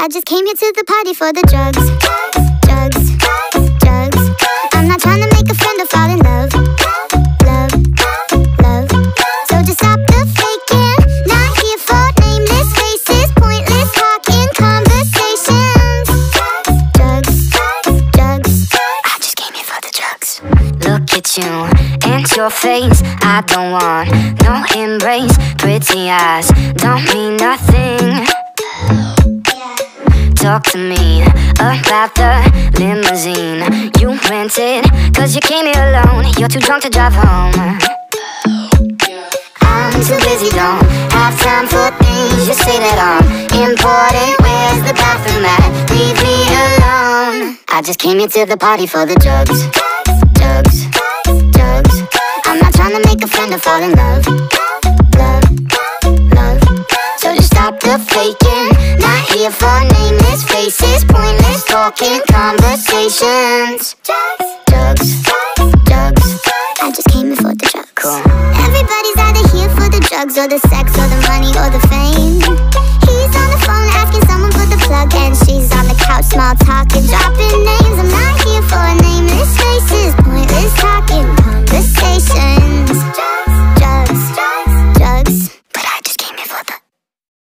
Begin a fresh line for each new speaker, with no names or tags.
I just came here to the party for the drugs. Drugs, drugs. I'm not trying to make a friend or fall in love. Love, love. So just stop the faking. Not here for nameless faces, pointless talking conversations. Drugs, drugs. I just came here for the drugs.
Look at you and your face. I don't want no embrace. Pretty eyes don't mean nothing. Talk to me about the limousine you rented, cause you came here alone. You're too drunk to drive home. I'm too busy, don't have time for things you say that I'm important. Where's the bathroom at? Leave me alone. I just came here to the party for the drugs. Drugs, drugs. I'm not trying to make a friend or fall in love. Love, love. So just stop the faking. Not here for nameless faces, pointless talking conversations. Drugs, drugs, drugs. I just came here for the drugs. Cool.
Everybody's either here for the drugs or the sex or the money or the fame.